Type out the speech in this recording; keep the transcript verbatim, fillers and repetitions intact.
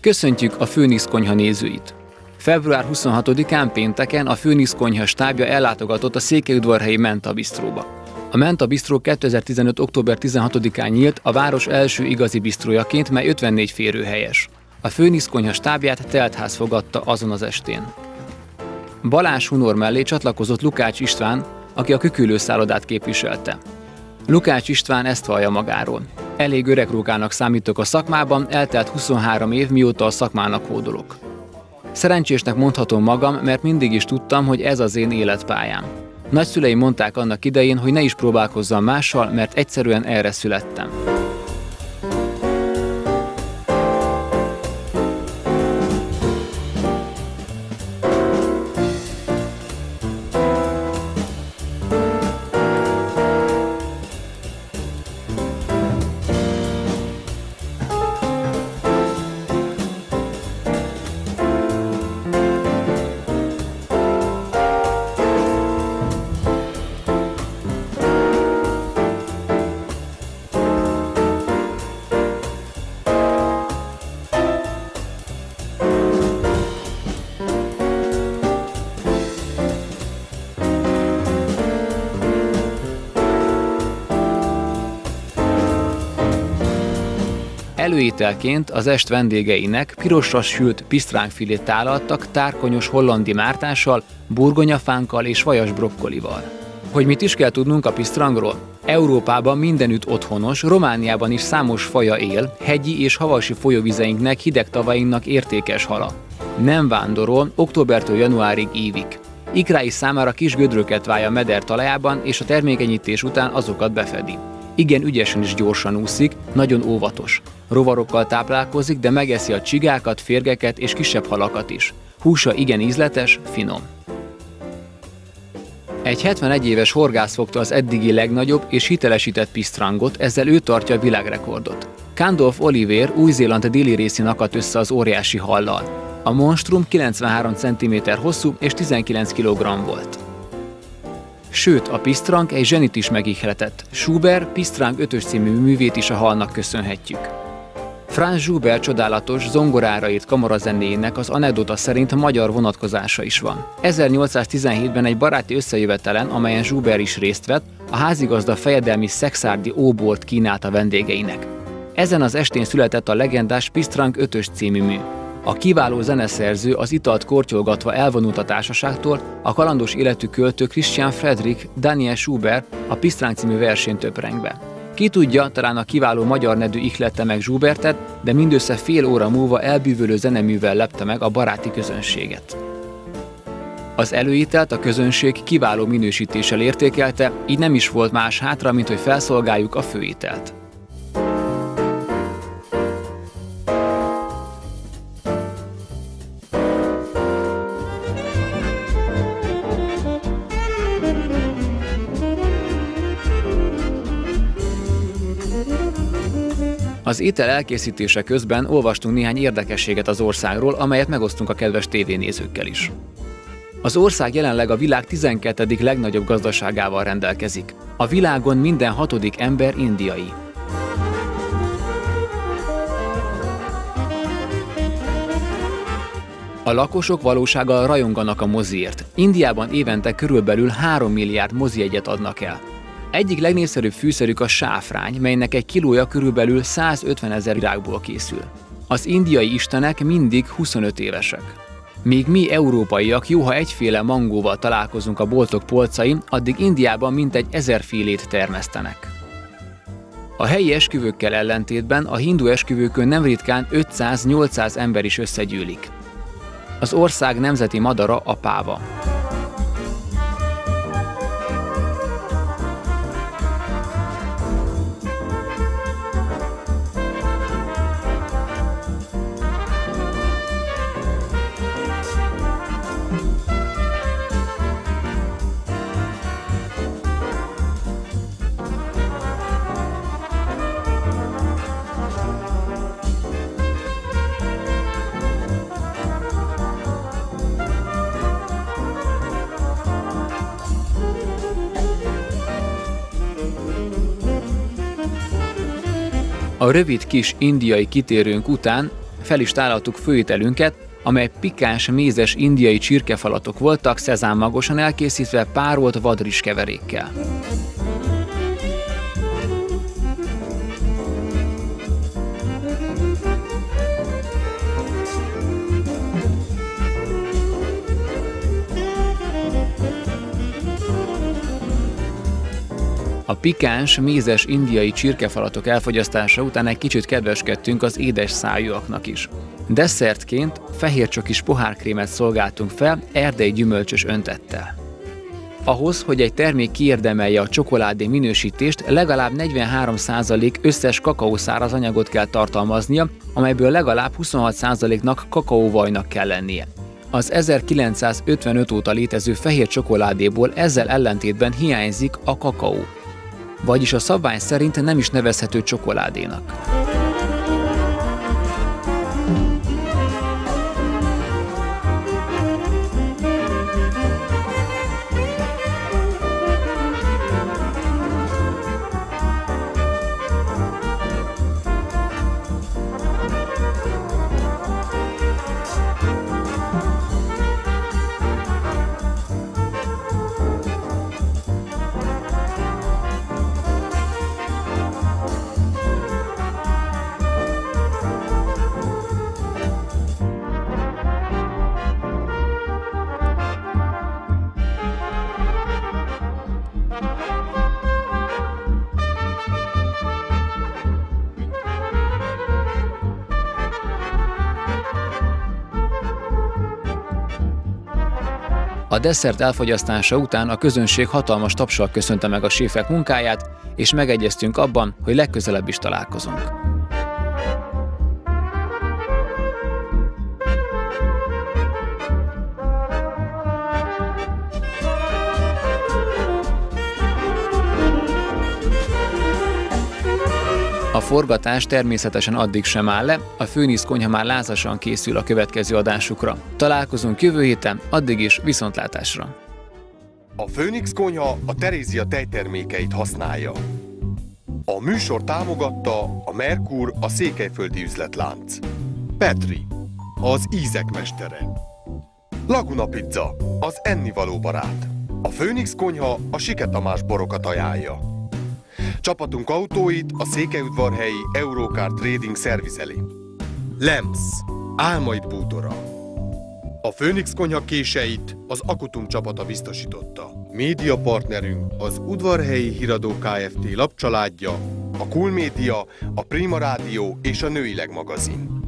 Köszöntjük a Főnix konyha nézőit! február huszonhatodikán pénteken a Főnix konyha stábja ellátogatott a székelyudvarhelyi Menta Bistróba. A Menta Bistró kétezer-tizenöt. október tizenhatodikán nyílt a város első igazi bistrójaként, mely ötvennégy férőhelyes. A Főnix konyha stábját teltház fogadta azon az estén. Balázs Hunor mellé csatlakozott Lukács István, aki a küküllő szállodát képviselte. Lukács István ezt vallja magáról. Elég öreg rókának számítok a szakmában, eltelt huszonhárom év, mióta a szakmának hódolok. Szerencsésnek mondhatom magam, mert mindig is tudtam, hogy ez az én életpályám. Nagyszüleim mondták annak idején, hogy ne is próbálkozzam mással, mert egyszerűen erre születtem. Előételként az est vendégeinek pirosra sült pisztránkfilét tálaltak tárkonyos hollandi mártással, burgonyafánkkal és vajas brokkolival. Hogy mit is kell tudnunk a pisztrangról? Európában mindenütt otthonos, Romániában is számos faja él, hegyi és havasi folyóvizeinknek, hideg tavainknak értékes hala. Nem vándorol, októbertől januárig ívik. Ikrái számára kis gödröket váj a meder talajában, és a termékenyítés után azokat befedi. Igen ügyesen és gyorsan úszik, nagyon óvatos. Rovarokkal táplálkozik, de megeszi a csigákat, férgeket és kisebb halakat is. Húsa igen ízletes, finom. Egy hetvenegy éves horgász fogta az eddigi legnagyobb és hitelesített pisztrangot, ezzel ő tartja a világrekordot. Gandalf Oliver Új-Zéland déli részén akadt össze az óriási hallal. A monstrum kilencvenhárom centiméter hosszú és tizenkilenc kilogramm volt. Sőt, a pisztrang egy zsenit is megihletett. Schubert Pisztráng ötös című művét is a halnak köszönhetjük. Franz Schubert csodálatos, zongorára írt kamarazenéjének az anekdota szerint magyar vonatkozása is van. ezernyolcszáztizenhétben egy baráti összejövetelen, amelyen Schubert is részt vett, a házigazda fejedelmi szekszárdi óbort kínált a vendégeinek. Ezen az estén született a legendás Pisztráng ötös című mű. A kiváló zeneszerző az italt kortyolgatva elvonult a társaságtól, a kalandos életű költő Christian Friedrich Daniel Schubert a Pisztráng című versén töpreng be. Ki tudja, talán a kiváló magyar nedű ihlette meg Schubertet, de mindössze fél óra múlva elbűvölő zeneművel lepte meg a baráti közönséget. Az előételt a közönség kiváló minősítéssel értékelte, így nem is volt más hátra, mint hogy felszolgáljuk a főételt. Az étel elkészítése közben olvastunk néhány érdekességet az országról, amelyet megosztunk a kedves tévénézőkkel is. Az ország jelenleg a világ tizenkettedik legnagyobb gazdaságával rendelkezik. A világon minden hatodik ember indiai. A lakosok valósággal rajonganak a moziért. Indiában évente körülbelül három milliárd mozijegyet adnak el. Egyik legnépszerűbb fűszerük a sáfrány, melynek egy kilója körülbelül százötvenezer virágból készül. Az indiai istenek mindig huszonöt évesek. Míg mi európaiak jóha egyféle mangóval találkozunk a boltok polcain, addig Indiában mintegy ezerfélét termesztenek. A helyi esküvőkkel ellentétben a hindu esküvőkön nem ritkán ötszáz-nyolcszáz ember is összegyűlik. Az ország nemzeti madara a páva. A rövid kis indiai kitérőnk után fel is tálaltuk főételünket, amely pikáns mézes indiai csirkefalatok voltak, szezámmagosan elkészítve párolt vadrizs keverékkel. A pikáns, mézes indiai csirkefalatok elfogyasztása után egy kicsit kedveskedtünk az édes szájúaknak is. Desszertként fehércsokis pohárkrémet szolgáltunk fel erdei gyümölcsös öntettel. Ahhoz, hogy egy termék kiérdemelje a csokoládé minősítést, legalább negyvenhárom százalék összes kakaószáraz anyagot kell tartalmaznia, amelyből legalább huszonhat százaléknak kakaóvajnak kell lennie. Az ezerkilencszázötvenöt óta létező fehér csokoládéból ezzel ellentétben hiányzik a kakaó, vagyis a szabvány szerint nem is nevezhető csokoládénak. A desszert elfogyasztása után a közönség hatalmas tapssal köszönte meg a séfek munkáját, és megegyeztünk abban, hogy legközelebb is találkozunk. A forgatás természetesen addig sem áll le, a Phoenix konyha már lázasan készül a következő adásukra. Találkozunk jövő héten, addig is viszontlátásra! A Phoenix konyha a Terézia tejtermékeit használja. A műsor támogatta a Merkur, a székelyföldi üzletlánc. Petri, az ízek mestere. Laguna Pizza, az ennivaló barát. A Phoenix konyha a Sike Tamás borokat ajánlja. Csapatunk autóit a székelyudvarhelyi Eurocar Trading szervizeli. Lems, álmaid bútora. A Phoenix konyha késeit az Akutum csapata biztosította. Média partnerünk az Udvarhelyi Híradó Kft. Lapcsaládja, a Cool Média, a Prima Rádió és a Nőileg magazin.